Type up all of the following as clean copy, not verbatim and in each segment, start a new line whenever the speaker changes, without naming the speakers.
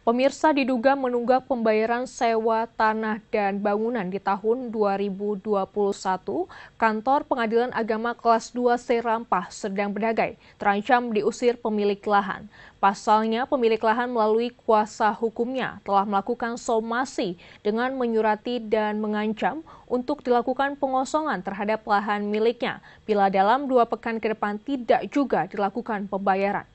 Pemirsa diduga menunggak pembayaran sewa tanah dan bangunan di tahun 2021, kantor Pengadilan Agama kelas 2 Serampah, Serdang Bedagai, terancam diusir pemilik lahan. Pasalnya, pemilik lahan melalui kuasa hukumnya telah melakukan somasi dengan menyurati dan mengancam untuk dilakukan pengosongan terhadap lahan miliknya bila dalam 2 pekan ke depan tidak juga dilakukan pembayaran.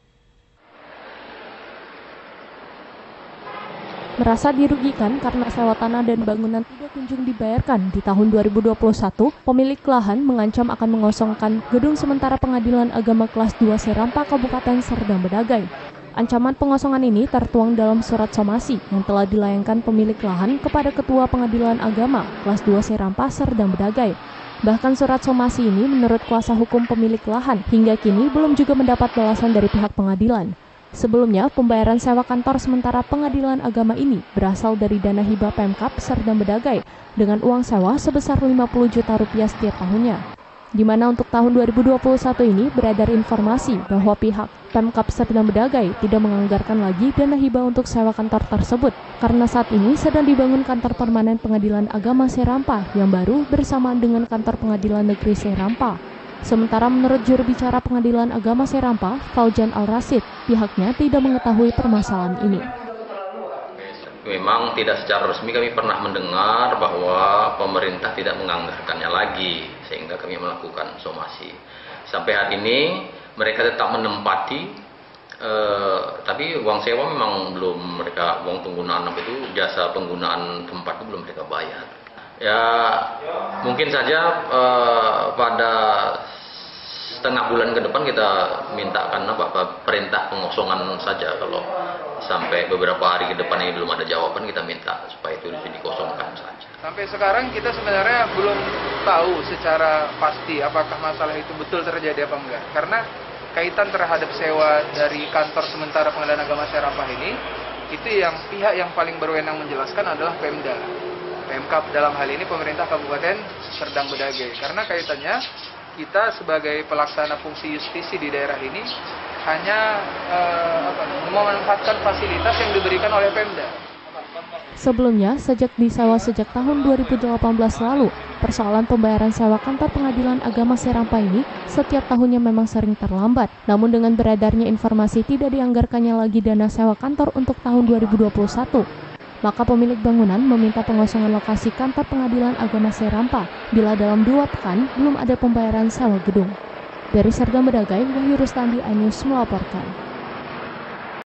Merasa dirugikan karena sewa tanah dan bangunan tidak kunjung dibayarkan di tahun 2021, pemilik lahan mengancam akan mengosongkan gedung sementara Pengadilan Agama kelas 2 Serampah Kabupaten Serdang Bedagai. Ancaman pengosongan ini tertuang dalam surat somasi yang telah dilayangkan pemilik lahan kepada Ketua Pengadilan Agama kelas 2 Serampah Serdang Bedagai. Bahkan surat somasi ini menurut kuasa hukum pemilik lahan hingga kini belum juga mendapat balasan dari pihak pengadilan. Sebelumnya, pembayaran sewa kantor sementara Pengadilan Agama ini berasal dari dana hibah Pemkab Serdang Bedagai dengan uang sewa sebesar 50 juta rupiah setiap tahunnya. Di mana untuk tahun 2021 ini beredar informasi bahwa pihak Pemkab Serdang Bedagai tidak menganggarkan lagi dana hibah untuk sewa kantor tersebut karena saat ini sedang dibangun kantor permanen Pengadilan Agama Serampah yang baru bersamaan dengan kantor Pengadilan Negeri Serampah. Sementara menurut juru bicara Pengadilan Agama Serampah, Faujan Al-Rasid, pihaknya tidak mengetahui permasalahan ini.
Memang tidak secara resmi kami pernah mendengar bahwa pemerintah tidak menganggarkannya lagi, sehingga kami melakukan somasi. Sampai hari ini mereka tetap menempati, tapi uang sewa memang belum mereka, uang penggunaan itu, jasa penggunaan tempat itu belum mereka bayar. Ya mungkin saja pada setengah bulan ke depan kita mintakan perintah pengosongan saja. Kalau sampai beberapa hari ke depan ini belum ada jawaban, kita minta supaya itu dikosongkan saja.
Sampai sekarang kita sebenarnya belum tahu secara pasti apakah masalah itu betul terjadi apa enggak. Karena kaitan terhadap sewa dari kantor sementara Pengadilan Agama Serampah ini, itu yang pihak yang paling berwenang menjelaskan adalah Pemda. Pemkab dalam hal ini pemerintah Kabupaten Serdang Bedagai. Karena kaitannya kita sebagai pelaksana fungsi justisi di daerah ini hanya memanfaatkan fasilitas yang diberikan oleh Pemda.
Sebelumnya, sejak disewa sejak tahun 2018 lalu, persoalan pembayaran sewa kantor Pengadilan Agama Serampah ini setiap tahunnya memang sering terlambat. Namun dengan beredarnya informasi tidak dianggarkannya lagi dana sewa kantor untuk tahun 2021, maka pemilik bangunan meminta pengosongan lokasi kantor Pengadilan Agama Serampah bila dalam 2 pekan belum ada pembayaran sewa gedung. Dari Serdang Bedagai, Wahyu Rustandi, iNews melaporkan.